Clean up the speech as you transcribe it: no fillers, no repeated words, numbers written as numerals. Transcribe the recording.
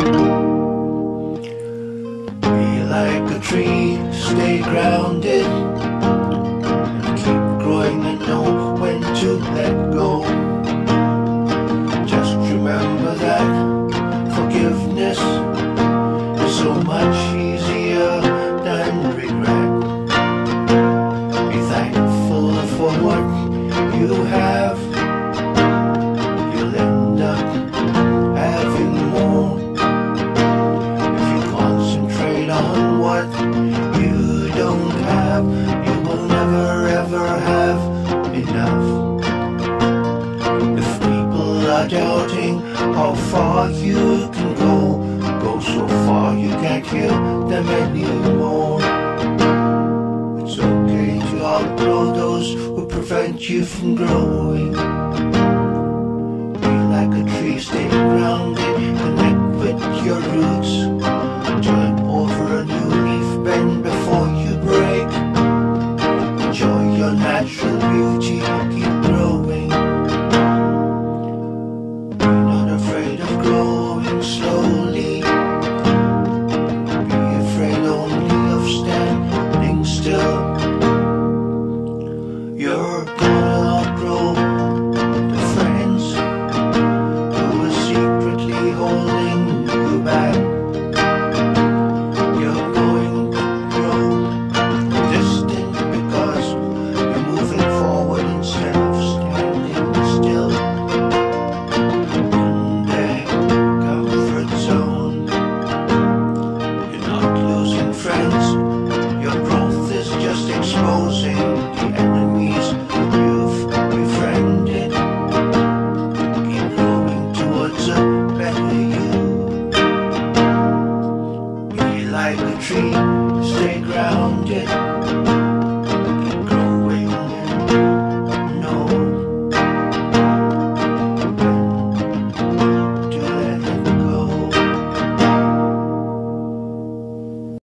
Be like a tree, stay grounded, and keep growing and know when to let go. Just remember that forgiveness is so much easier than regret. Be thankful for what you have. You'll end up having more if you concentrate on what you don't have. You will never ever have enough. If people are doubting how far you can go so far you can't hear them anymore. It's okay to outgrow those who prevent you from growing. Be like a tree, stay grounded, connect with your roots. Turn over a new leaf, bend before you break. Enjoy your natural beauty, keep growing. Be not afraid of growing slowly. Be afraid only of standing still. You're gonna outgrow the friends who are secretly holding you back. You're going to grow distant because you're moving forward instead of standing still in their comfort zone. You're not losing friends, your growth is just exposing the enemies you've befriended. Keep growing towards a better you. Be like a tree, stay grounded.